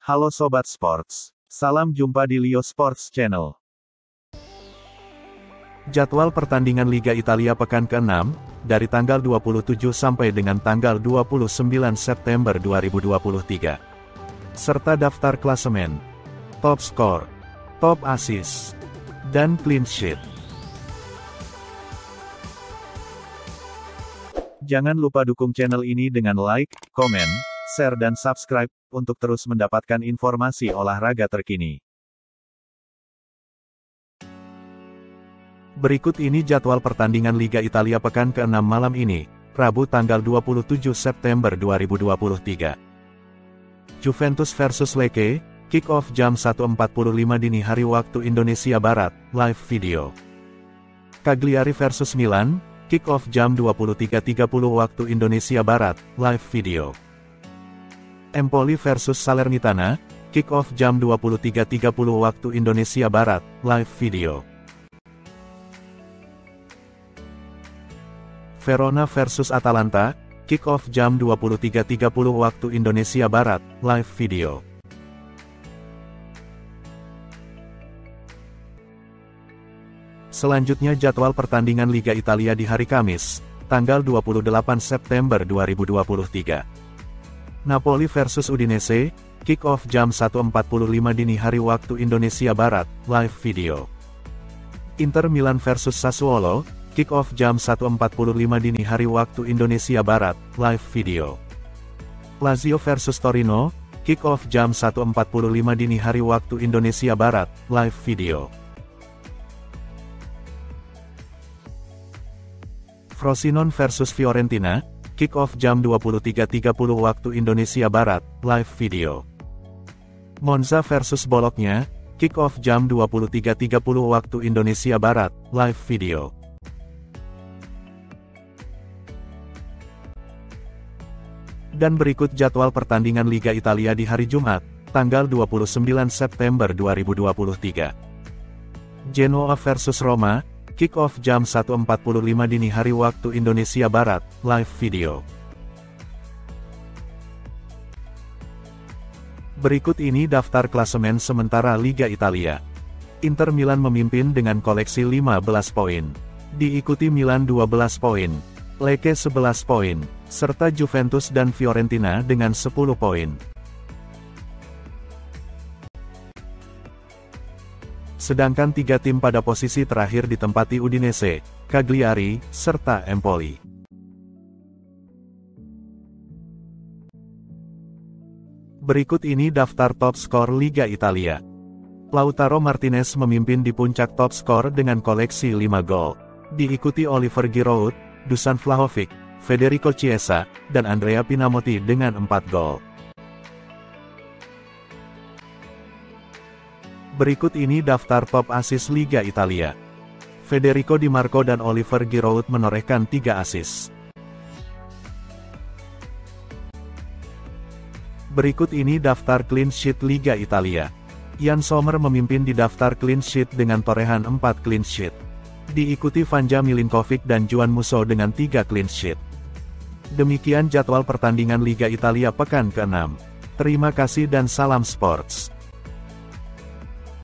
Halo Sobat Sports, salam jumpa di Lio Sports Channel. Jadwal pertandingan Liga Italia pekan ke-6, dari tanggal 27 sampai dengan tanggal 29 September 2023. Serta daftar klasemen, top skor, top assist, dan clean sheet. Jangan lupa dukung channel ini dengan like, komen, share dan subscribe, untuk terus mendapatkan informasi olahraga terkini. Berikut ini jadwal pertandingan Liga Italia pekan ke-6 malam ini, Rabu tanggal 27 September 2023. Juventus versus Lecce, kick-off jam 1.45 dini hari waktu Indonesia Barat, live video. Cagliari versus Milan, kick-off jam 23.30 waktu Indonesia Barat, live video. Empoli versus Salernitana, kick-off jam 23.30 waktu Indonesia Barat, live video. Verona versus Atalanta, kick-off jam 23.30 waktu Indonesia Barat, live video. Selanjutnya jadwal pertandingan Liga Italia di hari Kamis, tanggal 28 September 2023. Napoli versus Udinese, kick-off jam 1.45 dini hari waktu Indonesia Barat, live video. Inter Milan versus Sassuolo, kick-off jam 1.45 dini hari waktu Indonesia Barat, live video. Lazio versus Torino, kick-off jam 1.45 dini hari waktu Indonesia Barat, live video. Frosinone versus Fiorentina, kick-off jam 23.30 waktu Indonesia Barat, live video. Monza versus Bologna, kick-off jam 23.30 waktu Indonesia Barat, live video. Dan berikut jadwal pertandingan Liga Italia di hari Jumat, tanggal 29 September 2023. Genoa versus Roma, kick-off jam 1.45 dini hari waktu Indonesia Barat, live video. Berikut ini daftar klasemen sementara Liga Italia. Inter Milan memimpin dengan koleksi 15 poin. Diikuti Milan 12 poin, Lecce 11 poin, serta Juventus dan Fiorentina dengan 10 poin. Sedangkan 3 tim pada posisi terakhir ditempati Udinese, Cagliari, serta Empoli. Berikut ini daftar top skor Liga Italia. Lautaro Martinez memimpin di puncak top skor dengan koleksi 5 gol. Diikuti Oliver Giroud, Dusan Vlahovic, Federico Chiesa, dan Andrea Pinamonti dengan 4 gol. Berikut ini daftar top assist Liga Italia. Federico Di Marco dan Oliver Giroud menorehkan 3 assist. Berikut ini daftar clean sheet Liga Italia. Jan Sommer memimpin di daftar clean sheet dengan torehan 4 clean sheet. Diikuti Vanja Milinkovic dan Juan Musso dengan 3 clean sheet. Demikian jadwal pertandingan Liga Italia pekan ke-6. Terima kasih dan salam sports.